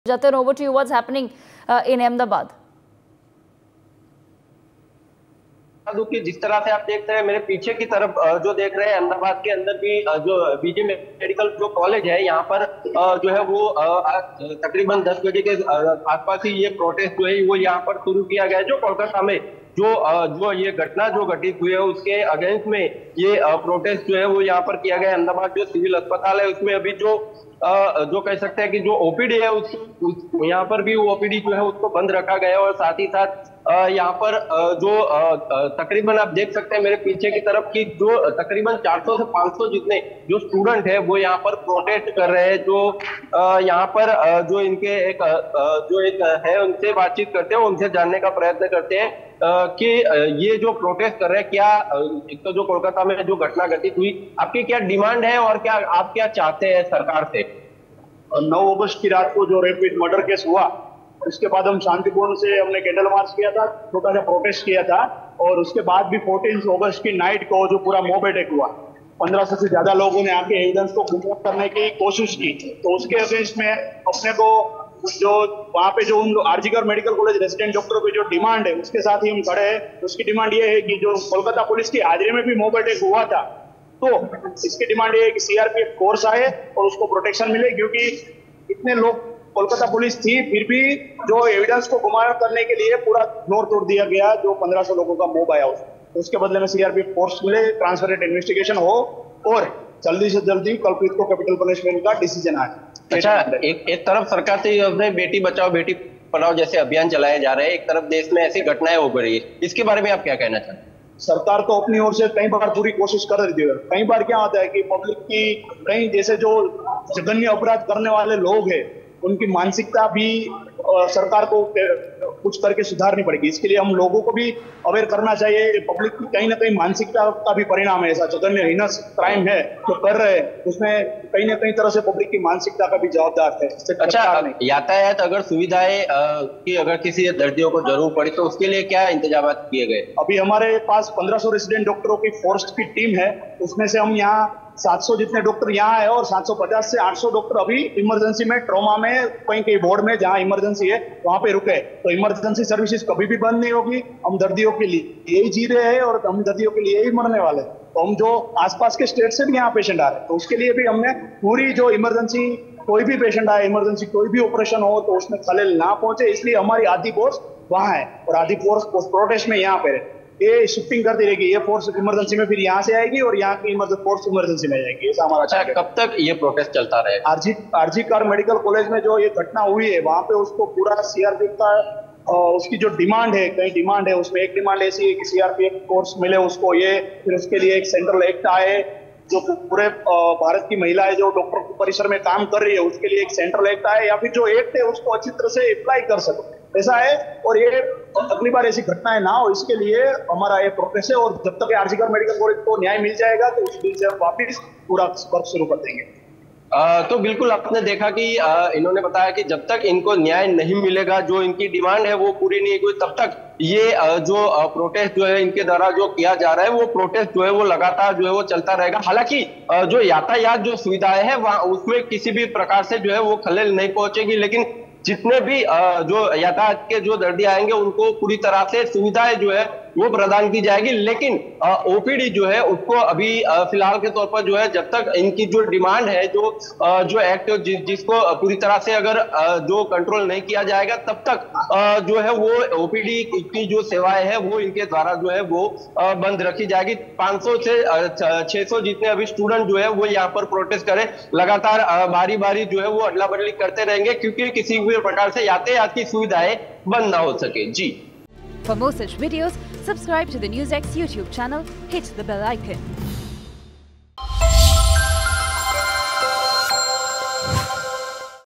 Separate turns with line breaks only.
Jatin, over to you. What's happening in Ahmedabad?
कि जिस तरह से आप देख रहे हैं मेरे पीछे की तरफ जो देख रहे हैं अहमदाबाद के अंदर भी जो बीजे मेडिकल जो कॉलेज है यहाँ पर जो है वो तकरीबन 10 बजे के आसपास ही ये प्रोटेस्ट जो है वो यहाँ पर शुरू किया गया है। जो कोलकाता में जो ये घटना जो घटित हुई है उसके अगेंस्ट में ये प्रोटेस्ट जो है वो यहाँ पर किया गया है। अहमदाबाद जो सिविल अस्पताल है उसमें अभी जो कह सकते हैं कि जो ओपीडी है यहाँ पर भी ओपीडी जो है उसको बंद रखा गया है और साथ ही साथ यहाँ पर जो तकरीबन आप देख सकते हैं मेरे पीछे की तरफ की जो तकरीबन 400 से 500 जितने जो स्टूडेंट है वो यहाँ पर प्रोटेस्ट कर रहे हैं। जो यहाँ पर जो इनके एक है उनसे बातचीत करते हैं, उनसे जानने का प्रयत्न करते हैं कि ये जो प्रोटेस्ट कर रहे हैं क्या एक तो जो कोलकाता में जो घटना घटित हुई आपकी क्या डिमांड है और क्या आप क्या चाहते हैं सरकार से।
9 अगस्त की रात को जो रेपिड मर्डर केस हुआ उसके बाद हम शांतिपूर्ण से हमने कैंडल मार्च किया था, छोटा सा प्रोटेस्ट किया था और उसके बाद भी 14 अगस्त की नाइट को जो पूरा मॉब अटैक हुआ 1500 से ज्यादा लोगों ने आके एविडेंस को गुमराह करने की कोशिश की। तो उसके अगेंस्ट में अपने को जो वहाँ पे जो उन आरजीकर मेडिकल कॉलेज रेजिडेंट डॉक्टरों की जो डिमांड है उसके साथ ही हम खड़े हैं। उसकी डिमांड ये है कि जो कोलकाता पुलिस की हाजिरी में भी मॉब अटैक हुआ था तो इसकी डिमांड ये है कि सीआरपीएफ फोर्स आए और उसको प्रोटेक्शन मिले, क्योंकि इतने लोग कोलकाता पुलिस थी फिर भी जो एविडेंस को गुमराह करने के लिए पूरा फ्लोर तोड़ दिया गया। जो 1500 लोगों का मॉब आया तो उसके बदले में सीआरपीएफ फोर्स मिले, ट्रांसपेरेंट इन्वेस्टिगेशन हो और जल्दी से जल्दी कल्प्रिट को कैपिटल पनिशमेंट का डिसीजन आए।
अच्छा, एक तरफ सरकार से बेटी बचाओ बेटी पढ़ाओ जैसे अभियान चलाए जा रहे हैं, एक तरफ देश में ऐसी घटनाएं हो रही है, इसके बारे में आप क्या कहना चाहते हैं?
सरकार तो अपनी ओर से कई बार पूरी कोशिश कर रही थी। कई बार क्या होता है कि पब्लिक की कई जैसे जो जघन्य अपराध करने वाले लोग हैं उनकी मानसिकता भी सरकार को कुछ करके सुधारनी पड़ेगी। इसके लिए हम लोगों को भी अवेयर करना चाहिए। पब्लिक की कहीं ना कहीं मानसिकता का भी परिणाम है, ऐसा जघन्य हिनस क्राइम है जो कर रहे हैं उसमें कहीं ना कहीं तरह से पब्लिक की मानसिकता का भी जवाबदार है।
अच्छा, यातायात अगर सुविधाएं की अगर किसी दर्दियों को जरूर पड़ी तो उसके लिए क्या इंतजाम किए गए?
अभी हमारे पास 1500 रेजिडेंट डॉक्टरों की फोर्स की टीम है, उसमें से हम यहाँ 700 जितने डॉक्टर यहाँ है और 750 से 800 डॉक्टर अभी इमरजेंसी में, ट्रॉमा में, कहीं वार्ड में जहाँ इमरजेंसी है वहां पे रुके। तो इमरजेंसी सर्विसेज कभी भी बंद नहीं होगी। हम दर्दियों के लिए यही जी रहे हैं और हम दर्दियों के लिए ही मरने वाले। तो हम जो आसपास के स्टेट से भी यहाँ पेशेंट आ रहे हैं तो उसके लिए भी हमने पूरी जो इमरजेंसी कोई भी पेशेंट आए, इमरजेंसी कोई भी ऑपरेशन हो तो उसमें खलेल ना पहुंचे, इसलिए हमारी आधी फोर्स वहां है और आधी फोर्स प्रोटेस्ट में यहाँ पे ये शिफ्टिंग करती रहेगी। ये फोर्स इमरजेंसी में फिर यहाँ से आएगी और यहाँ की फोर्स इमरजेंसी में जाएगी। ऐसा हमारा।
अच्छा, कब तक ये प्रोटेस्ट चलता रहेगा?
आरजीकर मेडिकल कॉलेज में जो ये घटना हुई है वहां पे उसको पूरा सीआरपीएफ का उसकी जो डिमांड है, कई डिमांड है, उसमें एक डिमांड ऐसी है कि सीआरपीएफ फोर्स मिले उसको, ये फिर उसके लिए एक सेंट्रल एक्ट आए जो पूरे भारत की महिलाएं जो डॉक्टर परिसर में काम कर रही है उसके लिए एक सेंट्रल एक्ट आए या फिर जो एक्ट है उसको अच्छी तरह से अप्लाई कर सको, ऐसा है। और ये अगली बार ऐसी घटनाएं ना हो इसके लिए हमारा ये प्रोसेस है और जब तक आरजीकर मेडिकल कॉलेज को न्याय मिल जाएगा तो उस दिन से हम वापिस पूरा वर्क शुरू कर देंगे।
तो बिल्कुल आपने देखा कि इन्होंने बताया कि जब तक इनको न्याय नहीं मिलेगा, जो इनकी डिमांड है वो पूरी नहीं हुई, तब तक ये जो प्रोटेस्ट जो है इनके द्वारा जो किया जा रहा है वो प्रोटेस्ट जो है वो लगातार जो है वो चलता रहेगा। हालांकि जो यातायात जो सुविधाएं हैं वहां उसमें किसी भी प्रकार से जो है वो खलेल नहीं पहुंचेगी, लेकिन जितने भी जो यातायात के जो दर्दी आएंगे उनको पूरी तरह से सुविधाएं जो है वो प्रदान की जाएगी। लेकिन ओपीडी जो है उसको अभी फिलहाल के तौर पर जो है जब तक इनकी जो डिमांड है जो एक्ट जिसको पूरी तरह से अगर जो कंट्रोल नहीं किया जाएगा तब तक जो है वो ओपीडी की जो सेवाएं है वो इनके द्वारा जो है वो बंद रखी जाएगी। 500 से 600 जितने अभी स्टूडेंट जो है वो यहाँ पर प्रोटेस्ट करें, लगातार बारी बारी जो है वो अदला बदली करते रहेंगे क्योंकि किसी भी प्रकार से यातायात की सुविधाएं बंद ना हो सके। जी,
For more such videos, subscribe to the NewsX YouTube channel, hit the bell icon.